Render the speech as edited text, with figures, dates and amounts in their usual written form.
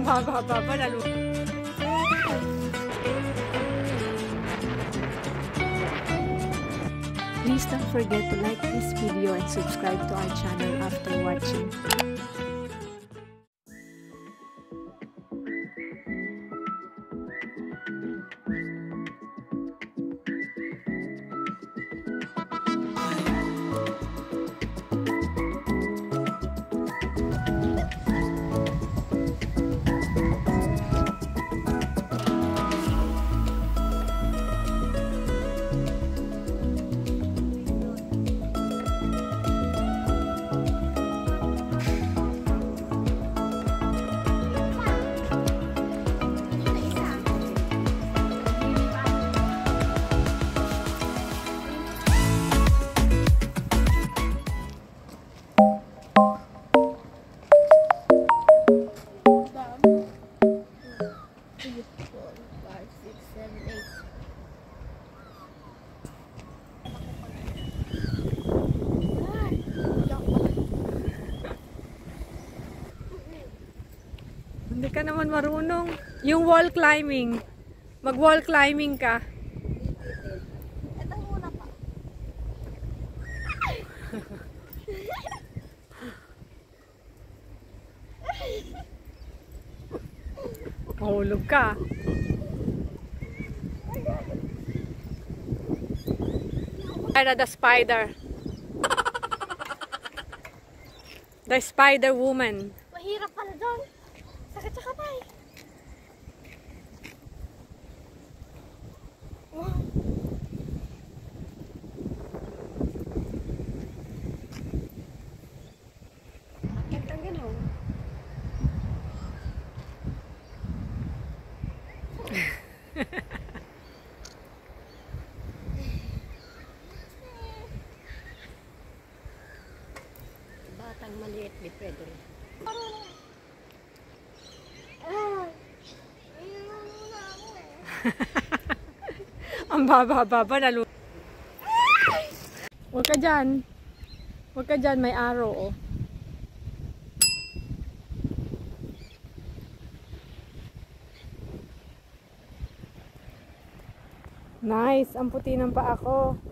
baba lalo. Please don't forget to like this video and subscribe to our channel after watching. Hindi ka naman marunong. Yung wall climbing. Mag-wall climbing ka. Ito muna pa. Mahulog ka. The spider. The spider woman. Mahirap pala doon. Sakit sa kamay. Wow. Akit ang gano'n. Batang maliit ni Pedro. Ang baba lalo. Huwag ka dyan. Huwag ka dyan, may araw oh. Nice, ang puti ng paa ko.